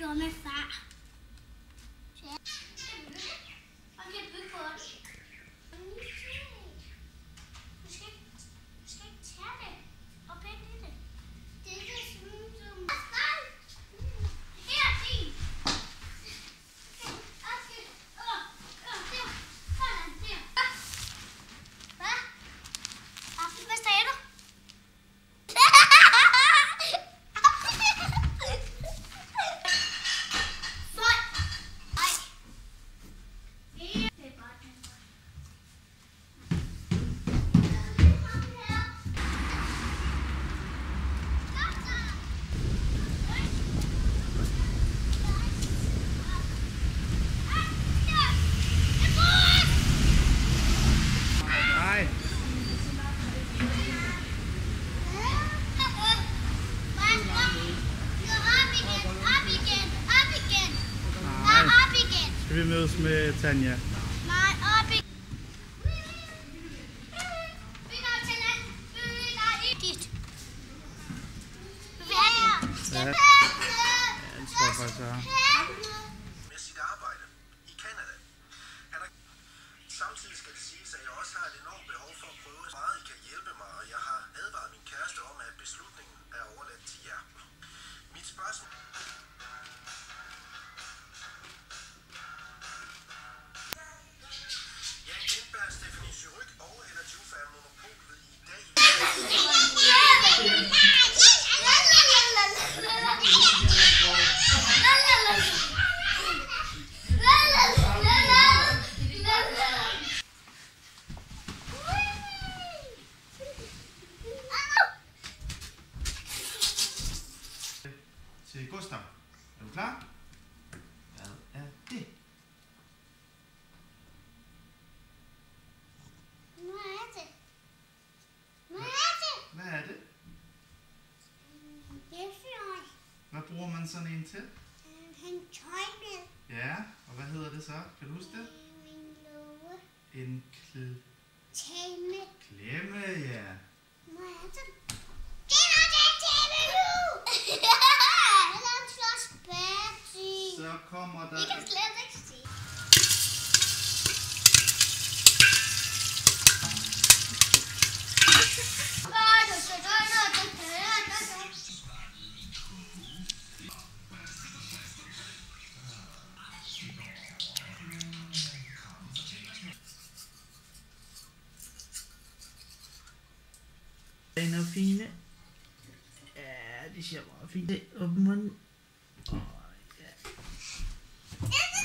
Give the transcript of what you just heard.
gjorde med far. Så man kan bygge på det. Du skal ikke tage det og pille i det. Det er det sådan, som... Her er din. Hvad? Hvad sagde du? Skal vi mødes med Tanja? Nej, op i. Vi går til land. Dit. Ja, det tror jeg faktisk er. Med sit arbejde i Canada. Samtidig skal det siges, at jeg også har et enormt behov for at prøve, så meget I kan hjælpe mig, og jeg har advaret min kæreste om, at beslutningen er overladt til jer. Mit spørgsmål... Til Gustav. Er du klar? Hvad er det? Hvad er det? Hvad bruger man sådan en til? En tøj med. Ja, og hvad hedder det så? Kan du huske det? En låge. En Klemme. klemme, ja. Hvad er det? Det var den klemme nu! Eller en slags Betty. Så kommer der... Det kan slet ikke sige. Den er fine. Ja, de ser meget fine. Åbn munden. Ja.